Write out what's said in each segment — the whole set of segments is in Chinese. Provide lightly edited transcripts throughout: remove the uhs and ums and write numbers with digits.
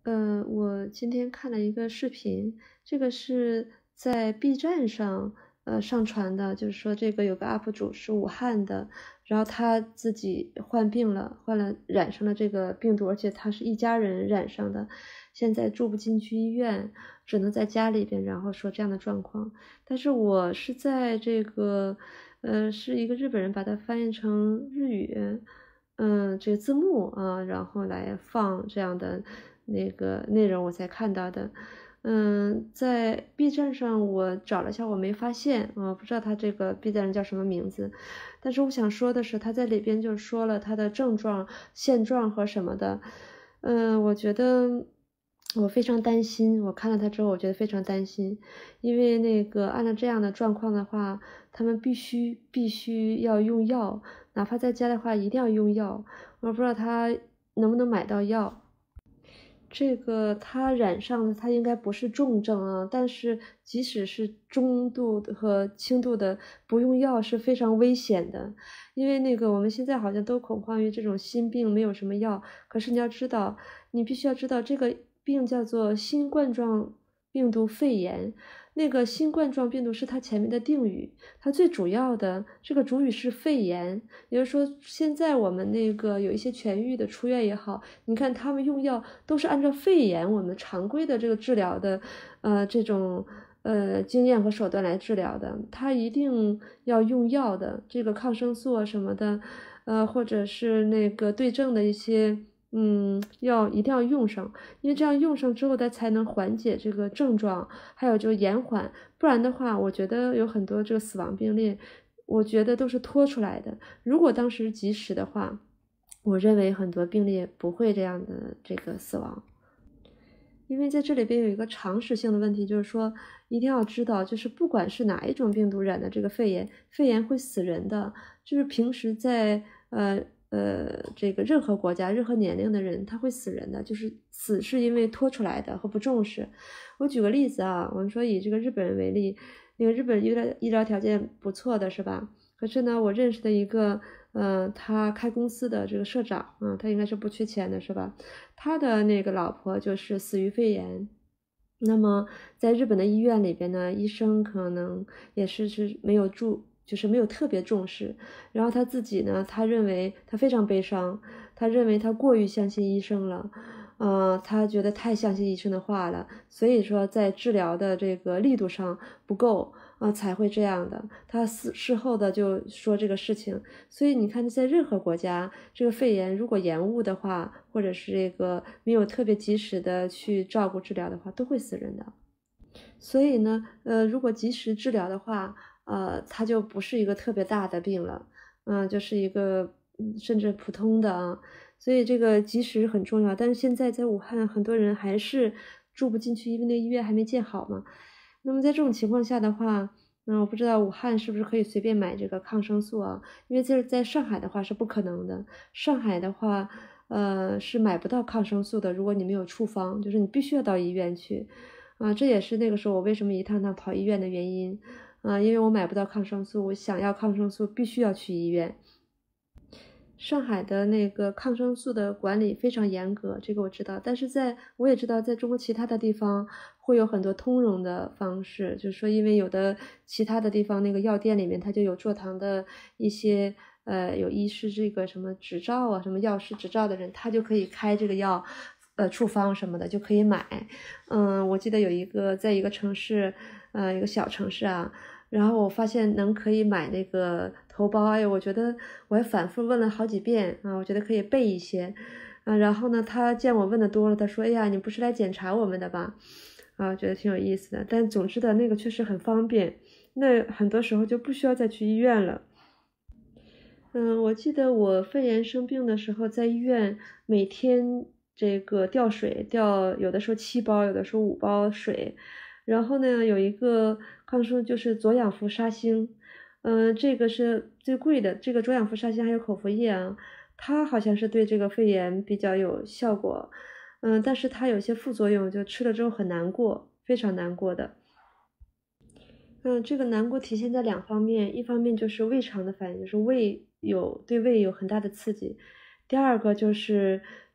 我今天看了一个视频，这个是在 B 站上上传的，就是说这个有个 UP 主是武汉的，然后他自己患病了，染上了这个病毒，而且他是一家人染上的，现在住不进去医院，只能在家里边，然后说这样的状况。但是我是在这个是一个日本人把它翻译成日语。这个字幕啊，然后来放这样的那个内容，我才看到的。在 B 站上我找了一下，我没发现啊，不知道他这个 B 站人叫什么名字。但是我想说的是，他在里边就说了他的症状、现状和什么的。我觉得我非常担心，我看了他之后，我觉得非常担心，因为那个按照这样的状况的话，他们必须要用药。哪怕在家的话，一定要用药。我不知道他能不能买到药。这个他染上的，他应该不是重症啊，但是即使是中度的和轻度的，不用药是非常危险的。因为那个我们现在好像都恐慌于这种心病没有什么药，可是你要知道，你必须要知道这个病叫做新冠状病毒肺炎。那个新冠状病毒是它前面的定语，它最主要的这个主语是肺炎。也就是说，现在我们那个有一些痊愈的出院也好，你看他们用药都是按照肺炎我们常规的这个治疗的，这种经验和手段来治疗的，他一定要用药的，这个抗生素啊什么的，或者是那个对症的一些。药一定要用上，因为这样用上之后，它才能缓解这个症状，还有就延缓。不然的话，我觉得有很多这个死亡病例，我觉得都是拖出来的。如果当时及时的话，我认为很多病例不会这样的这个死亡。因为在这里边有一个常识性的问题，就是说一定要知道，就是不管是哪一种病毒染的这个肺炎，肺炎会死人的。就是平时在这个任何国家、任何年龄的人，他会死人的，就是死是因为拖出来的和不重视。我举个例子啊，我们说以这个日本人为例，那个日本医疗条件不错的是吧？可是呢，我认识的一个他开公司的这个社长他应该是不缺钱的是吧？他的那个老婆就是死于肺炎。那么在日本的医院里边呢，医生可能也是没有就是没有特别重视。然后他自己呢，他认为他非常悲伤，他认为他过于相信医生了。他觉得太相信医生的话了，所以说在治疗的这个力度上不够才会这样的。他事后的就说这个事情，所以你看，在任何国家，这个肺炎如果延误的话，或者是这个没有特别及时的去照顾治疗的话，都会死人的。所以呢，如果及时治疗的话，它就不是一个特别大的病了，就是一个甚至普通的啊。所以这个及时很重要。但是现在在武汉，很多人还是住不进去，因为那医院还没建好嘛。那么在这种情况下的话，我不知道武汉是不是可以随便买这个抗生素啊？因为在上海的话是不可能的。上海的话，是买不到抗生素的。如果你没有处方，就是你必须要到医院去。这也是那个时候我为什么一趟趟跑医院的原因。因为我买不到抗生素，我想要抗生素必须要去医院。上海的那个抗生素的管理非常严格，这个我知道。但是我也知道，在中国其他的地方会有很多通融的方式，就是说，因为有的其他的地方那个药店里面它就有坐堂的一些有医师这个什么执照啊，什么药师执照的人，他就可以开这个药，处方什么的就可以买。我记得在一个城市，一个小城市啊。然后我发现可以买那个头孢，我觉得我还反复问了好几遍我觉得可以备一些然后呢，他见我问的多了，他说：“哎呀，你不是来检查我们的吧？”觉得挺有意思的。但总之的那个确实很方便，那很多时候就不需要再去医院了。我记得我肺炎生病的时候，在医院每天这个吊水，有的时候7包，有的时候5包水。然后呢，有一个抗生素就是左氧氟沙星，这个是最贵的。这个左氧氟沙星还有口服液啊，它好像是对这个肺炎比较有效果。但是它有些副作用，就吃了之后很难过，非常难过的。这个难过体现在2方面，一方面就是胃肠的反应，就是对胃有很大的刺激。第二个就是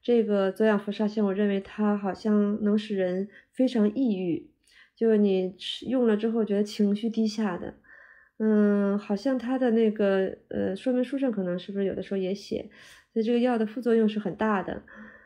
这个左氧氟沙星，我认为它好像能使人非常抑郁，就是你用了之后觉得情绪低下的。好像它的那个说明书上可能是不是有的时候也写，所以这个药的副作用是很大的。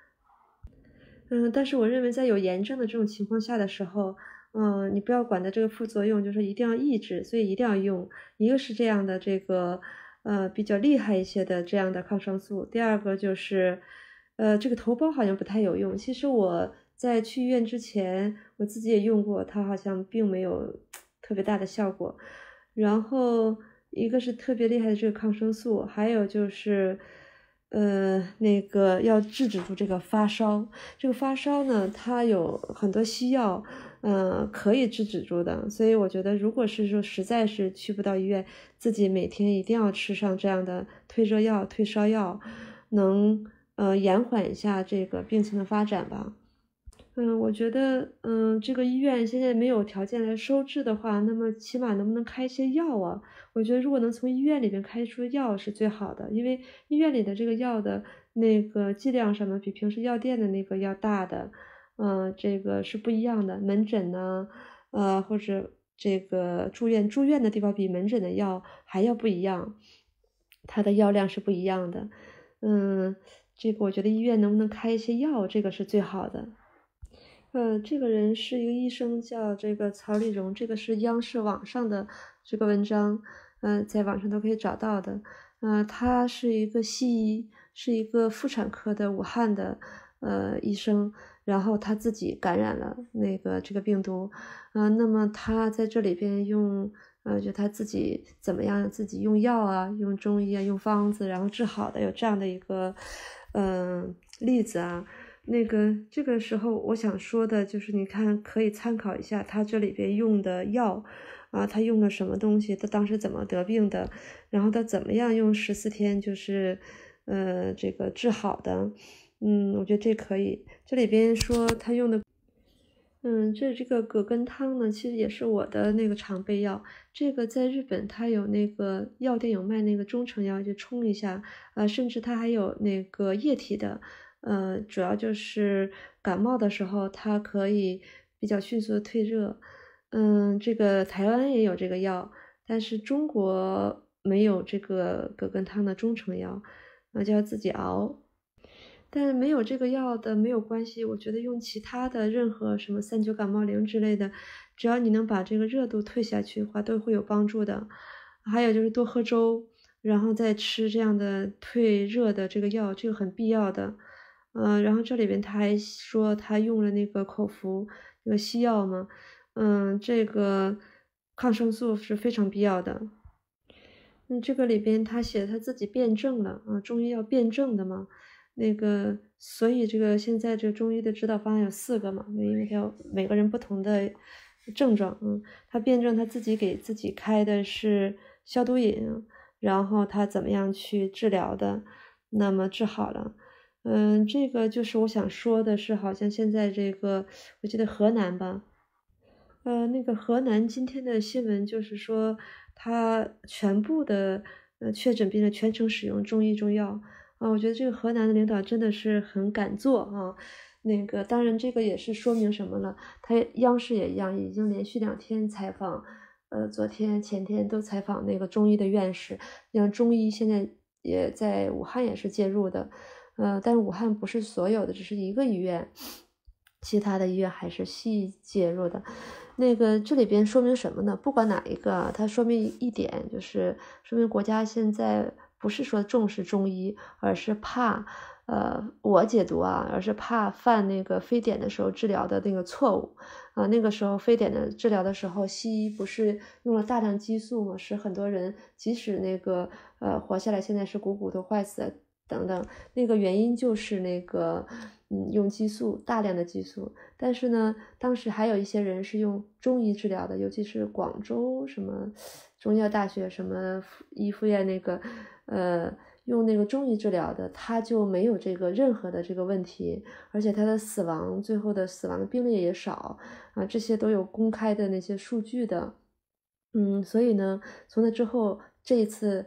但是我认为在有炎症的这种情况下的时候，你不要管它这个副作用，就是一定要抑制，所以一定要用。一个是这样的这个比较厉害一些的这样的抗生素，第二个就是这个头孢好像不太有用。其实我在去医院之前，我自己也用过，它好像并没有特别大的效果。然后一个是特别厉害的这个抗生素，还有就是那个要制止住这个发烧。这个发烧呢，它有很多西药，可以制止住的。所以我觉得，如果是说实在是去不到医院，自己每天一定要吃上这样的退热药、退烧药，能延缓一下这个病情的发展吧。我觉得，这个医院现在没有条件来收治的话，那么起码能不能开一些药啊？我觉得如果能从医院里边开出药是最好的，因为医院里的这个药的那个剂量什么比平时药店的那个要大的，这个是不一样的。门诊呢，或者这个住院的地方比门诊的药还要不一样，它的药量是不一样的。这个我觉得医院能不能开一些药，这个是最好的。这个人是一个医生，叫这个曹丽蓉，这个是央视网上的这个文章，在网上都可以找到的。他是一个西医，是一个妇产科的武汉的医生，然后他自己感染了这个病毒，那么他在这里边用，就他自己怎么样，自己用药啊，用中医啊，用方子，然后治好的，有这样的一个例子啊。这个时候我想说的就是，你看可以参考一下他这里边用的药啊，他用了什么东西，他当时怎么得病的，然后他怎么样用14天就是这个治好的。我觉得这可以。这里边说他用的，这个葛根汤呢，其实也是我的那个常备药。这个在日本它有那个药店有卖那个中成药，就冲一下，甚至它还有那个液体的。主要就是感冒的时候，它可以比较迅速的退热。这个台湾也有这个药，但是中国没有这个葛根汤的中成药，就要自己熬。但是没有这个药的没有关系，我觉得用其他的任何什么3-9感冒灵之类的，只要你能把这个热度退下去的话，都会有帮助的。还有就是多喝粥，然后再吃这样的退热的这个药，这个很必要的。然后这里边他还说他用了那个口服那个西药嘛，这个抗生素是非常必要的。这个里边他写他自己辩证了啊，中医要辩证的嘛，所以这个现在这个中医的指导方案有4个嘛，因为他有每个人不同的症状，他辩证他自己给自己开的是消毒饮，然后他怎么样去治疗的，那么治好了。这个就是我想说的是，好像现在这个我记得河南吧。那个河南今天的新闻就是说，他全部的确诊病人全程使用中医中药啊，我觉得这个河南的领导真的是很敢做啊。当然这个也是说明什么了？他央视也一样，已经连续2天采访，昨天前天都采访那个中医的院士，像中医现在也在武汉也是介入的，但是武汉不是所有的，只是一个医院，其他的医院还是西医介入的。这里边说明什么呢？不管哪一个，它说明一点，就是说明国家现在不是说重视中医，而是怕，我解读啊，而是怕犯那个非典的时候治疗的那个错误啊。那个时候非典的治疗的时候，西医不是用了大量激素吗？使很多人即使活下来，现在是股骨头坏死等等，那个原因就是用激素，大量的激素。但是呢，当时还有一些人是用中医治疗的，尤其是广州什么中医药大学什么医附院用那个中医治疗的，他就没有任何的这个问题，而且他的最后的死亡的病例也少啊，这些都有公开的那些数据的。所以呢，从那之后，这一次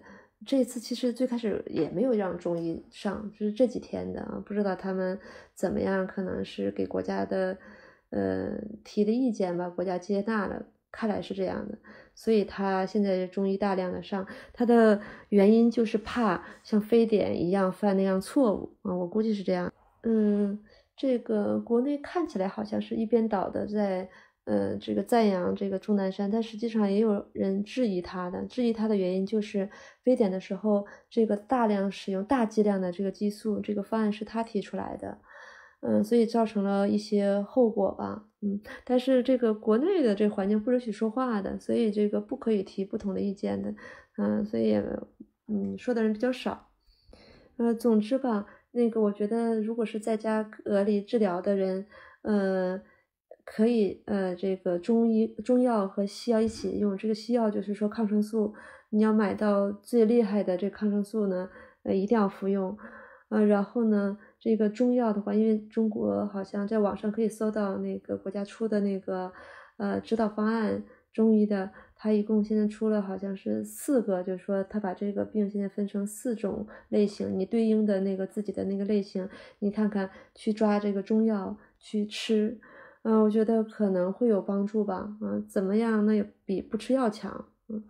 这一次其实最开始也没有让中医上，就是这几天的啊，不知道他们怎么样，可能是给国家的提的意见吧，国家接纳了，看来是这样的，所以他现在中医大量的上，他的原因就是怕像非典一样犯那样错误啊，我估计是这样。这个国内看起来好像是一边倒的在这个赞扬这个钟南山，但实际上也有人质疑他的。质疑他的原因就是非典的时候，这个大量使用大剂量的这个激素，这个方案是他提出来的，所以造成了一些后果吧，但是这个国内的这个环境不允许说话的，所以这个不可以提不同的意见的，所以也说的人比较少。总之吧，那个我觉得如果是在家隔离治疗的人，可以这个中药和西药一起用。这个西药就是说抗生素，你要买到最厉害的这抗生素呢，一定要服用。然后呢，这个中药的话，因为中国好像在网上可以搜到那个国家出的那个指导方案，中医的，它一共现在出了好像是4个，就是说它把这个病现在分成4种类型，你对应的那个自己的那个类型，你看看去抓这个中药去吃，我觉得可能会有帮助吧，怎么样，那也比不吃药强，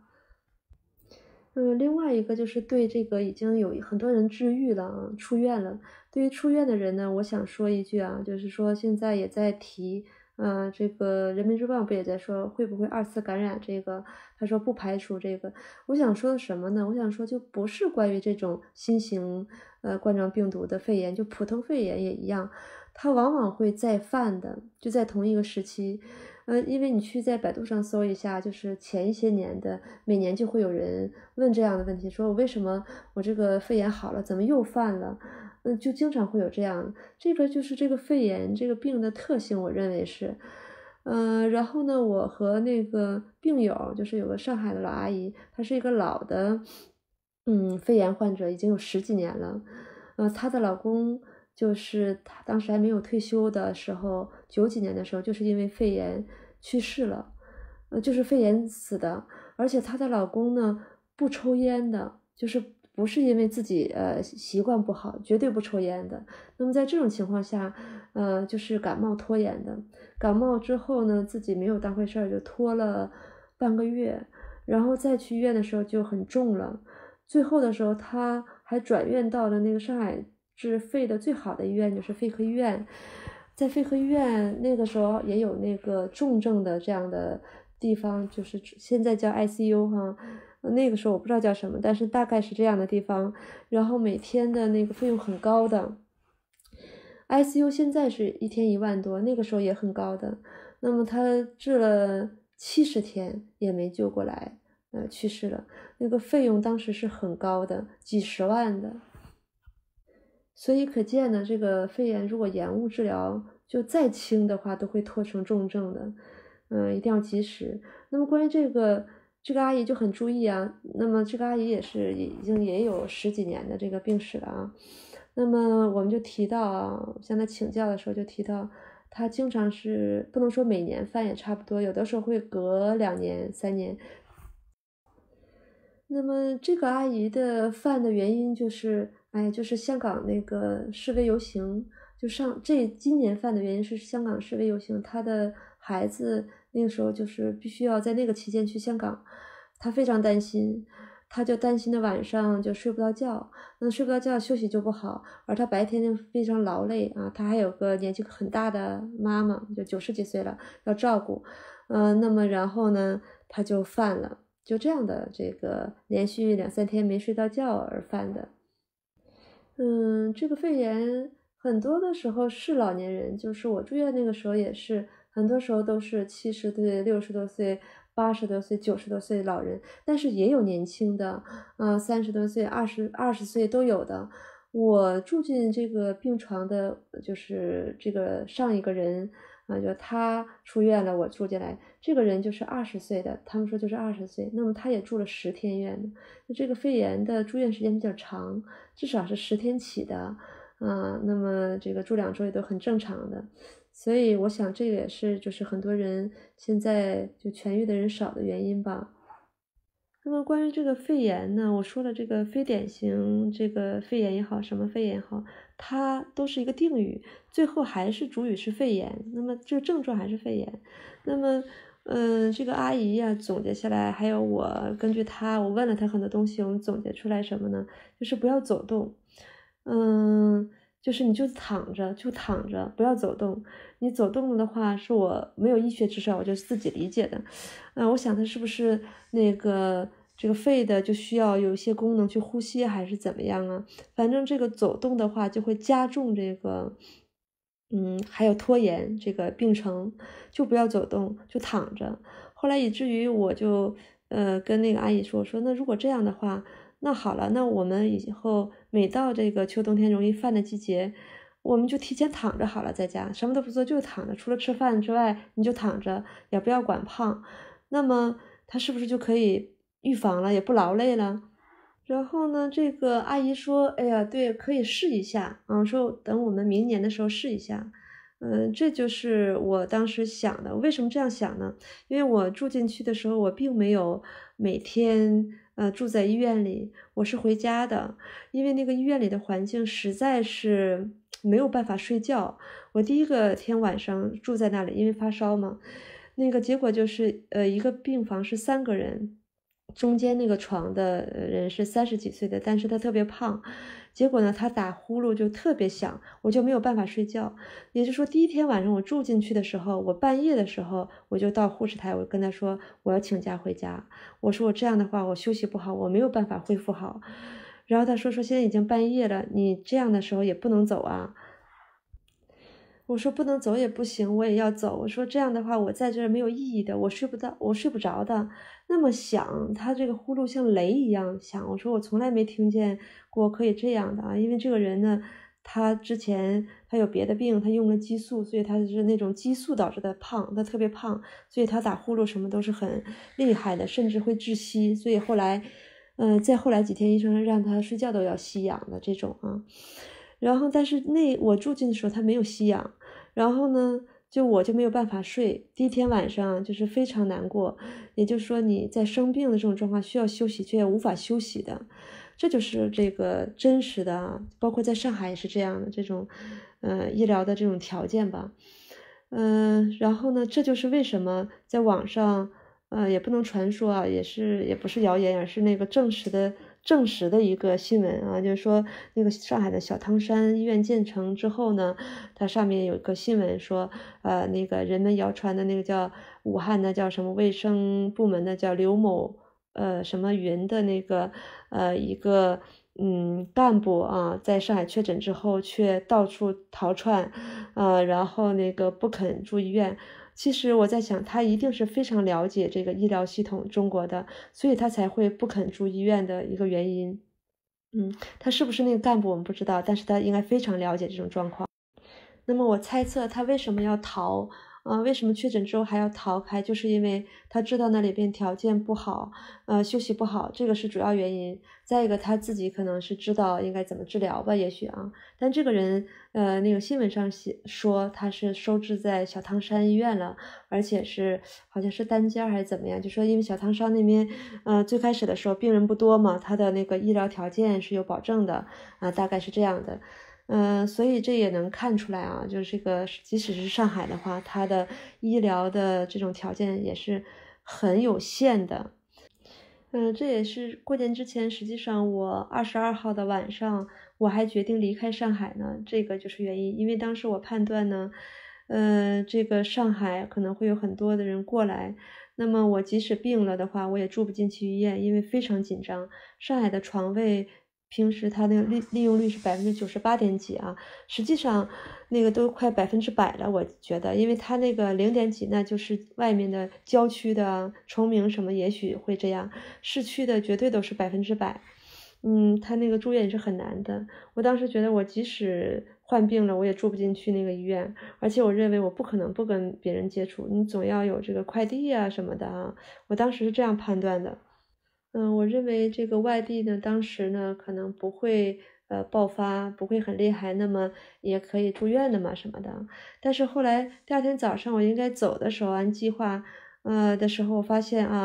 另外一个就是对这个已经有很多人治愈了啊，出院了。对于出院的人呢，我想说一句啊，就是说现在也在提，这个人民日报不也在说会不会2次感染这个？他说不排除这个。我想说的什么呢？我想说就不是关于这种新型冠状病毒的肺炎，就普通肺炎也一样，它往往会再犯的，就在同一个时期。因为你去在百度上搜一下，就是前一些年的，每年就会有人问这样的问题，说我为什么我这个肺炎好了，怎么又犯了？就经常会有这样，这个就是这个肺炎这个病的特性，我认为是。然后呢，我和那个病友，就是有个上海的老阿姨，她是一个老的，肺炎患者，已经有10几年了。她的老公就是她当时还没有退休的时候，90几年的时候，就是因为肺炎去世了，就是肺炎死的。而且她的老公呢，不抽烟的，就是不是因为自己习惯不好，绝对不抽烟的。那么在这种情况下，就是感冒拖延的。感冒之后呢，自己没有当回事儿，就拖了半个月，然后再去医院的时候就很重了。最后的时候，他还转院到了那个上海治肺的最好的医院，就是肺科医院。在肺科医院那个时候也有那个重症的这样的地方，就是现在叫 ICU 哈，那个时候我不知道叫什么，但是大概是这样的地方。然后每天的那个费用很高的，ICU 现在是1天1万多，那个时候也很高的。那么他治了70天也没救过来，去世了。那个费用当时是很高的，几十万的。所以可见呢，这个肺炎如果延误治疗，就再轻的话都会拖成重症的，一定要及时。那么关于这个阿姨就很注意啊，那么这个阿姨已经也有10几年的这个病史了啊。那么我们就提到啊，向她请教的时候就提到，她经常是不能说每年犯也差不多，有的时候会隔2年、3年。那么这个阿姨的犯的原因就是，就是香港那个示威游行，今年犯的原因是香港示威游行，她的孩子那个时候就是必须要在那个期间去香港，她非常担心，她就担心的晚上就睡不到觉，那睡不到觉休息就不好，而她白天就非常劳累啊，她还有个年纪很大的妈妈，就90几岁了要照顾，那么然后呢，她就犯了。就这样的这个连续2、3天没睡到觉而犯的。这个肺炎很多的时候是老年人，就是我住院那个时候也是，很多时候都是70岁、60多岁、80多岁、90多岁的老人，但是也有年轻的，30多岁、20岁都有的。我住进这个病床的，就是这个上一个人就他出院了，我住进来，这个人就是20岁的，他们说就是20岁，那么他也住了10天院的，这个肺炎的住院时间比较长，至少是10天起的，那么这个住2周也都很正常的，所以我想这个也是就是很多人现在就痊愈的人少的原因吧。 那么关于这个肺炎呢，我说了这个非典型这个肺炎也好，什么肺炎也好，它都是一个定语，最后还是主语是肺炎，那么这个症状还是肺炎。那么，这个阿姨呀，总结下来，还有我根据她，我问了她很多东西，我们总结出来什么呢？就是不要走动，嗯，就是你就躺着，就躺着，不要走动。你走动了的话，是我没有医学知识，我就自己理解的。我想他是不是那个这个肺的就需要有一些功能去呼吸，还是怎么样啊？反正这个走动的话，就会加重这个，还有拖延这个病程，就不要走动，就躺着。后来以至于我就跟那个阿姨说，我说那如果这样的话，那好了，那我们以后每到这个秋冬天容易犯的季节，我们就提前躺着好了，在家什么都不做，就躺着，除了吃饭之外，你就躺着，也不要管胖。那么他是不是就可以预防了，也不劳累了？然后呢，这个阿姨说：“哎呀，对，可以试一下啊，说等我们明年的时候试一下。”这就是我当时想的。为什么这样想呢？因为我住进去的时候，我并没有每天住在医院里，我是回家的。因为那个医院里的环境实在是没有办法睡觉。我第一个天晚上住在那里，因为发烧嘛，那个结果就是一个病房是3个人。中间那个床的人是30几岁的，但是他特别胖，结果呢，他打呼噜就特别响，我就没有办法睡觉。也就是说，第一天晚上我住进去的时候，我半夜的时候我就到护士台，我跟他说我要请假回家，我说我这样的话我休息不好，我没有办法恢复好。然后他说现在已经半夜了，你这样的时候也不能走啊。我说不能走也不行，我也要走。我说这样的话，我在这儿没有意义的，我睡不到，我睡不着的。那么响，他这个呼噜像雷一样响。我说我从来没听见过可以这样的啊，因为这个人呢，他之前他有别的病，他用了激素，所以他是那种激素导致的胖，他特别胖，所以他打呼噜什么都是很厉害的，甚至会窒息。所以后来，再后来几天，医生让他睡觉都要吸氧的这种啊。然后，但是我住进的时候他没有吸氧，然后呢，我就没有办法睡。第一天晚上就是非常难过，也就是说你在生病的这种状况需要休息，却无法休息的，这就是这个真实的啊，包括在上海也是这样的这种，医疗的这种条件吧。然后呢，这就是为什么在网上，也不能传说啊，也不是谣言，而是那个证实的一个新闻啊，就是说那个上海的小汤山医院建成之后呢，它上面有一个新闻说，那个人们谣传的那个叫武汉的叫什么卫生部门的叫刘某，什么云的那个一个干部啊，在上海确诊之后却到处逃窜，然后那个不肯住医院。其实我在想，他一定是非常了解这个医疗系统中国的，所以他才会不肯住医院的一个原因。他是不是那个干部我们不知道，但是他应该非常了解这种状况。那么我猜测他为什么要逃？为什么确诊之后还要逃开？就是因为他知道那里边条件不好，休息不好，这个是主要原因。再一个，他自己可能是知道应该怎么治疗吧，也许啊。但这个人，那个新闻上说他是收治在小汤山医院了，而且是好像是单间还是怎么样？就说因为小汤山那边，最开始的时候病人不多嘛，他的那个医疗条件是有保证的，大概是这样的。所以这也能看出来啊，就是这个即使是上海的话，它的医疗的这种条件也是很有限的。这也是过年之前，实际上我22号的晚上，我还决定离开上海呢，这个就是原因。因为当时我判断呢，这个上海可能会有很多的人过来，那么我即使病了的话，我也住不进去医院，因为非常紧张。上海的床位平时它那个利用率是98%点几啊，实际上那个都快100%了，我觉得，因为它那个0点几，那就是外面的郊区的崇明什么也许会这样，市区的绝对都是100%。他那个住院也是很难的。我当时觉得我即使患病了，我也住不进去那个医院，而且我认为我不可能不跟别人接触，你总要有这个快递啊什么的啊，我当时是这样判断的。我认为这个外地呢，当时呢可能不会爆发，不会很厉害，那么也可以住院的嘛什么的。但是后来第二天早上我应该走的时候，按计划的时候，我发现啊，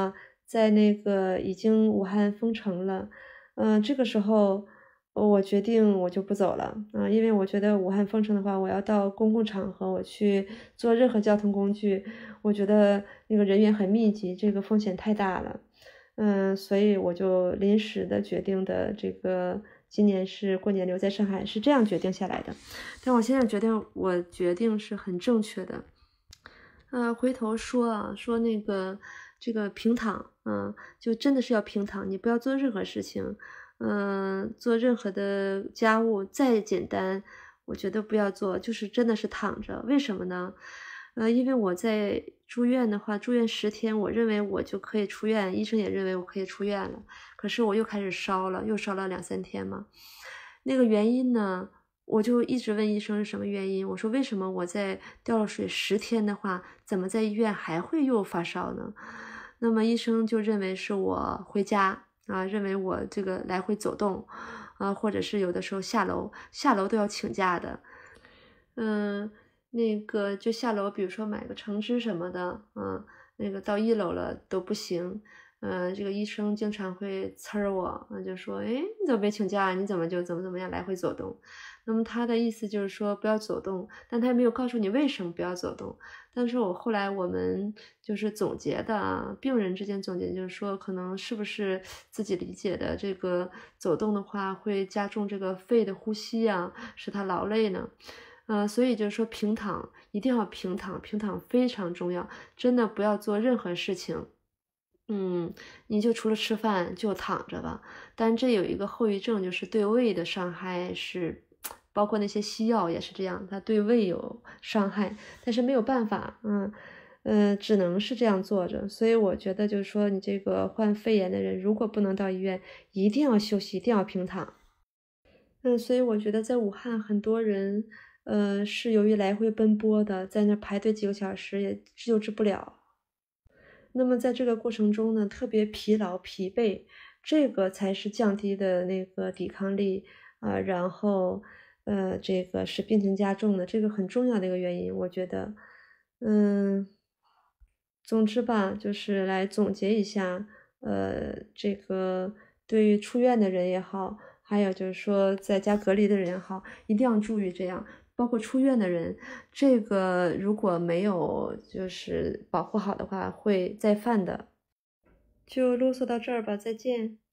在那个已经武汉封城了，这个时候我决定我就不走了啊，因为我觉得武汉封城的话，我要到公共场合，我去坐任何交通工具，我觉得那个人员很密集，这个风险太大了。所以我就临时的决定的这个今年是过年留在上海，是这样决定下来的。但我现在觉得我决定是很正确的。回头说啊，说那个这个平躺，就真的是要平躺，你不要做任何事情，做任何的家务再简单，我觉得不要做，就是真的是躺着。为什么呢？因为我在住院的话，住院10天，我认为我就可以出院，医生也认为我可以出院了。可是我又开始烧了，又烧了2、3天嘛。那个原因呢，我就一直问医生是什么原因。我说为什么我在吊了水10天的话，怎么在医院还会又发烧呢？那么医生就认为是我回家啊，认为我这个来回走动，或者是有的时候下楼都要请假的。那个就下楼，比如说买个橙汁什么的，那个到1楼了都不行。这个医生经常会呲我，就说，哎，你怎么没请假？你怎么就怎么样来回走动？那么他的意思就是说不要走动，但他也没有告诉你为什么不要走动。但是后来我们就是总结的啊，病人之间总结就是说，可能是不是自己理解的这个走动的话会加重这个肺的呼吸啊，使他劳累呢？所以就是说平躺一定要平躺，平躺非常重要，真的不要做任何事情。你就除了吃饭就躺着吧，但这有一个后遗症，就是对胃的伤害是，包括那些西药也是这样，它对胃有伤害，但是没有办法，只能是这样做着。所以我觉得就是说，你这个患肺炎的人，如果不能到医院，一定要休息，一定要平躺。所以我觉得在武汉很多人，是由于来回奔波的，在那排队几个小时也救治不了。那么在这个过程中呢，特别疲劳、疲惫，这个才是降低的那个抵抗力然后这个使病情加重的，这个很重要的一个原因，我觉得。嗯，总之吧，就是来总结一下，这个对于出院的人也好，还有就是说在家隔离的人也好，一定要注意这样。包括出院的人，这个如果没有就是保护好的话，会再犯的。就啰嗦到这儿吧，再见。